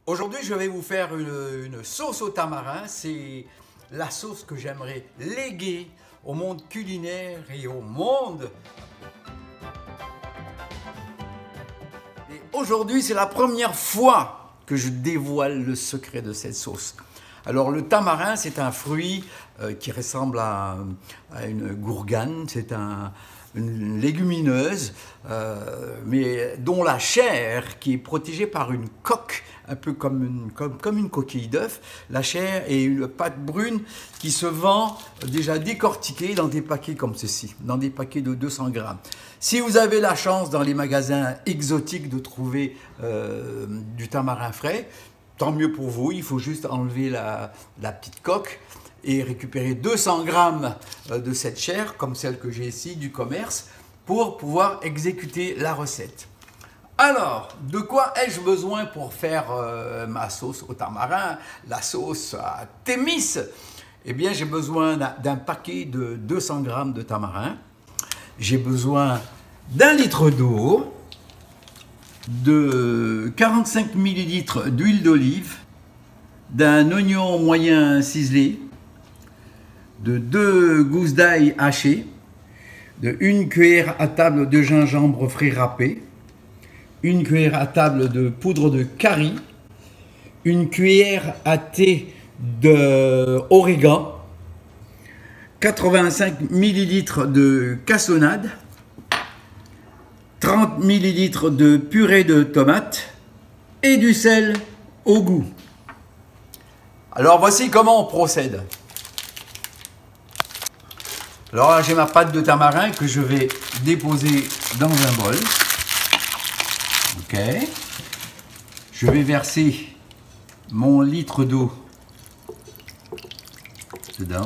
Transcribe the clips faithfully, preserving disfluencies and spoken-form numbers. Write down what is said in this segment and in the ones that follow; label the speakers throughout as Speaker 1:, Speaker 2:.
Speaker 1: Aujourd'hui, je vais vous faire une, une sauce au tamarin. C'est la sauce que j'aimerais léguer au monde culinaire et au monde. Et aujourd'hui, c'est la première fois que je dévoile le secret de cette sauce. Alors, le tamarin, c'est un fruit euh, qui ressemble à, à une gourgane. C'est un, une légumineuse, euh, mais dont la chair, qui est protégée par une coque, un peu comme une, comme, comme une coquille d'œuf, la chair et une pâte brune qui se vend déjà décortiquée dans des paquets comme ceci, dans des paquets de deux cents grammes. Si vous avez la chance dans les magasins exotiques de trouver euh, du tamarin frais, tant mieux pour vous, il faut juste enlever la, la petite coque et récupérer deux cents grammes de cette chair, comme celle que j'ai ici du commerce, pour pouvoir exécuter la recette. Alors, de quoi ai-je besoin pour faire euh, ma sauce au tamarin, la sauce à Thémis? Eh bien, j'ai besoin d'un paquet de deux cents grammes de tamarin, j'ai besoin d'un litre d'eau, de quarante-cinq millilitres d'huile d'olive, d'un oignon moyen ciselé, de deux gousses d'ail hachées, de une cuillère à table de gingembre frais râpé, une cuillère à table de poudre de curry, une cuillère à thé d'origan, quatre-vingt-cinq millilitres de cassonade, trente millilitres de purée de tomate et du sel au goût. Alors voici comment on procède. Alors là, j'ai ma pâte de tamarin que je vais déposer dans un bol. Ok. Je vais verser mon litre d'eau dedans.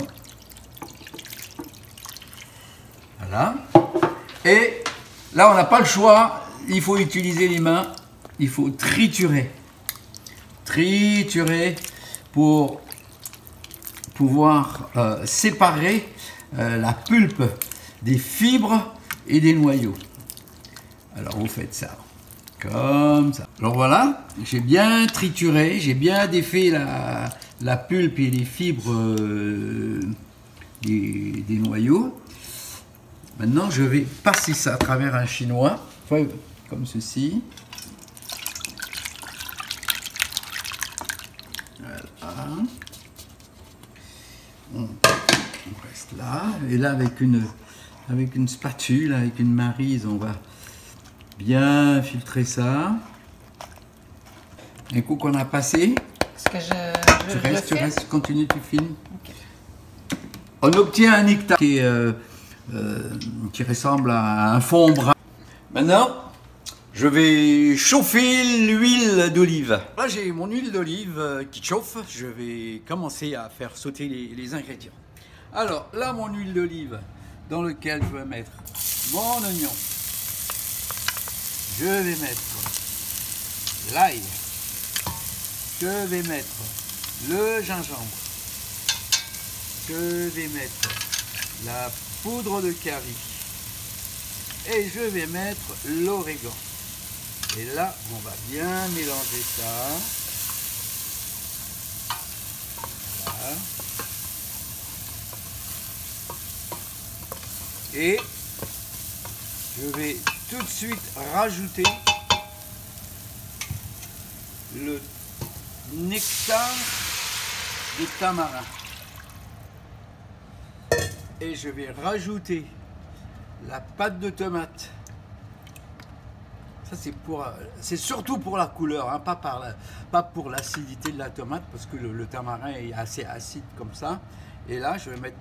Speaker 1: Voilà. Et là, on n'a pas le choix. Il faut utiliser les mains. Il faut triturer. Triturer pour pouvoir euh, séparer euh, la pulpe des fibres et des noyaux. Alors, vous faites ça. Comme ça. Alors voilà, j'ai bien trituré, j'ai bien défait la, la pulpe et les fibres euh, des, des noyaux. Maintenant, je vais passer ça à travers un chinois, comme ceci. Voilà. On, on reste là. Et là, avec une, avec une spatule, avec une maryse, on va bien filtrer ça. Un coup qu'on a passé.
Speaker 2: Est-ce que je, je
Speaker 1: tu restes, tu restes, tu continues, tu filmes.
Speaker 2: Okay.
Speaker 1: On obtient un nectar qui, est, euh, euh, qui ressemble à un fond brun. Maintenant, je vais chauffer l'huile d'olive. Là, j'ai mon huile d'olive qui chauffe. Je vais commencer à faire sauter les, les ingrédients. Alors, là, mon huile d'olive dans lequel je vais mettre mon oignon. Je vais mettre l'ail, je vais mettre le gingembre, je vais mettre la poudre de curry et je vais mettre l'origan. Et là, on va bien mélanger ça. Voilà. Et je vais tout de suite rajouter le nectar de tamarin. Et je vais rajouter la pâte de tomate. Ça, c'est pour, c'est surtout pour la couleur, hein, pas, par la, pas pour l'acidité de la tomate, parce que le, le tamarin est assez acide comme ça. Et là, je vais mettre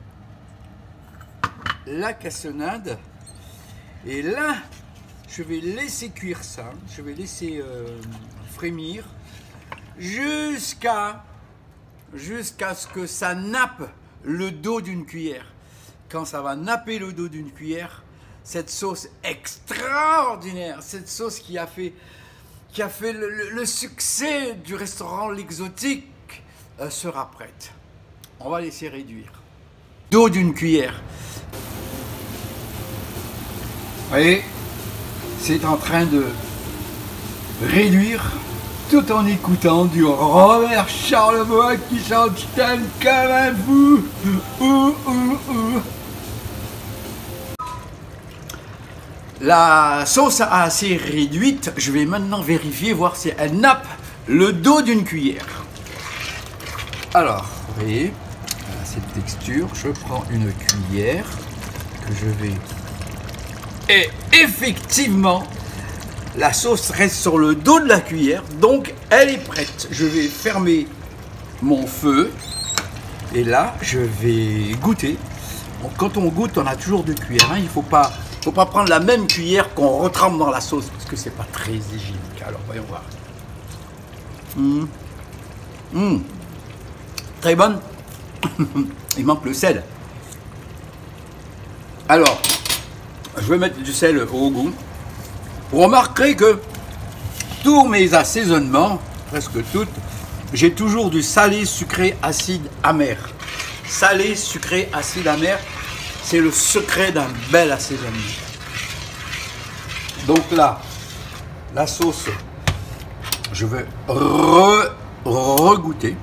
Speaker 1: la cassonade. Et là, je vais laisser cuire ça, je vais laisser euh, frémir jusqu'à jusqu'à ce que ça nappe le dos d'une cuillère. Quand ça va napper le dos d'une cuillère, cette sauce extraordinaire, cette sauce qui a fait, qui a fait le, le, le succès du restaurant L'Exotique euh, sera prête. On va laisser réduire. Dos d'une cuillère. Vous voyez, c'est en train de réduire. tout en écoutant du Robert Charlebois qui chante Stein comme un fou. Ouh, ouh, ouh. La sauce assez réduite, je vais maintenant vérifier, voir si elle nappe le dos d'une cuillère. Alors, vous voyez, cette texture, je prends une cuillère que je vais... Et effectivement, la sauce reste sur le dos de la cuillère, donc elle est prête. Je vais fermer mon feu et là, je vais goûter. Donc, quand on goûte, on a toujours deux cuillères. Hein. Il ne faut pas, faut pas prendre la même cuillère qu'on retrempe dans la sauce parce que c'est pas très hygiénique. Alors, voyons voir. Mmh. Mmh. Très bonne. Il manque le sel. Alors, je vais mettre du sel au goût. Vous remarquerez que tous mes assaisonnements, presque toutes, j'ai toujours du salé, sucré, acide, amer. Salé, sucré, acide, amer, c'est le secret d'un bel assaisonnement. Donc là, la sauce, je vais re, regoûter.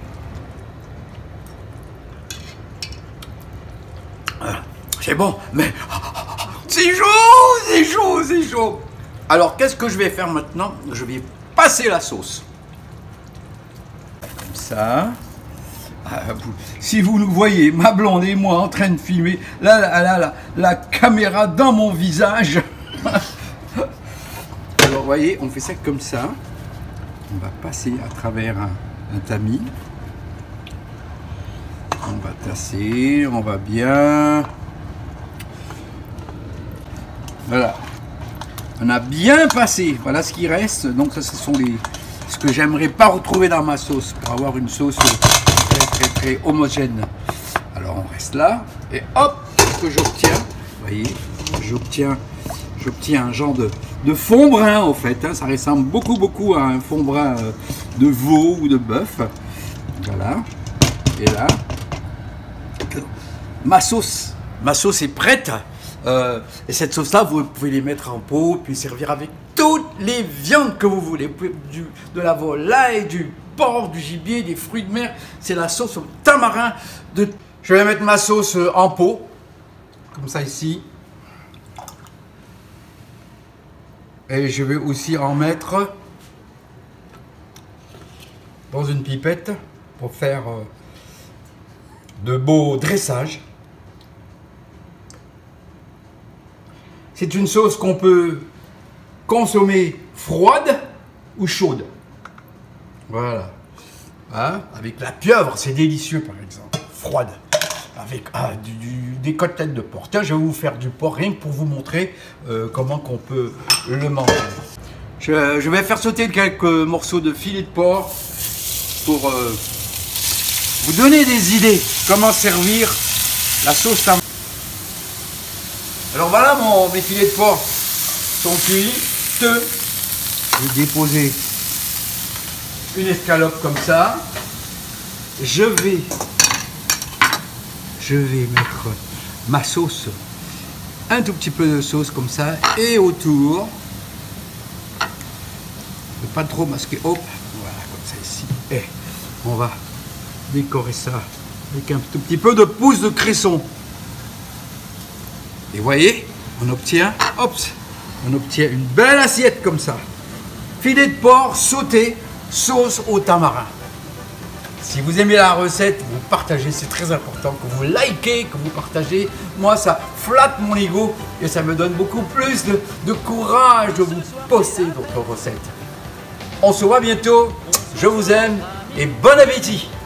Speaker 1: C'est bon, mais c'est chaud, c'est chaud, c'est chaud. Alors, qu'est-ce que je vais faire maintenant? Je vais passer la sauce. Comme ça. Ah, vous, si vous nous voyez, ma blonde et moi, en train de filmer, là, là, là, là la caméra dans mon visage. Alors, vous voyez, on fait ça comme ça. On va passer à travers un, un tamis. On va tasser, on va bien... Voilà, on a bien passé, voilà ce qui reste. Donc ça, ce sont les, ce que j'aimerais pas retrouver dans ma sauce pour avoir une sauce très très très homogène. Alors on reste là et hop, ce que j'obtiens, vous voyez, j'obtiens j'obtiens un genre de, de fond brun en fait, hein. Ça ressemble beaucoup beaucoup à un fond brun de veau ou de bœuf. Voilà, et là, ma sauce, ma sauce est prête. Euh, et cette sauce là vous pouvez les mettre en pot puis servir avec toutes les viandes que vous voulez. Vous pouvez du, de la volaille, du porc, du gibier, des fruits de mer. C'est la sauce au tamarin de... Je vais mettre ma sauce en pot comme ça ici et je vais aussi en mettre dans une pipette pour faire de beaux dressages. C'est une sauce qu'on peut consommer froide ou chaude. Voilà. Hein? Avec la pieuvre, c'est délicieux par exemple. Froide. Avec ah, du, du, des côtelettes de porc. Tiens, je vais vous faire du porc rien que pour vous montrer euh, comment qu'on peut le manger. Je, je vais faire sauter quelques morceaux de filet de porc pour euh, vous donner des idées. Comment servir la sauce tamarin. Alors voilà, mon, mes filets de porc sont cuits. Je vais déposer une escalope comme ça. Je vais, je vais mettre ma sauce, un tout petit peu de sauce comme ça, et autour, ne pas trop masquer, hop, voilà, comme ça ici. Et on va décorer ça avec un tout petit peu de pousse de cresson. Et vous voyez, on obtient, hop, on obtient une belle assiette comme ça. Filet de porc sauté, sauce au tamarin. Si vous aimez la recette, vous partagez, c'est très important que vous likez, que vous partagez. Moi, ça flatte mon ego et ça me donne beaucoup plus de, de courage de vous poster votre recette. On se voit bientôt, je vous aime et bon appétit!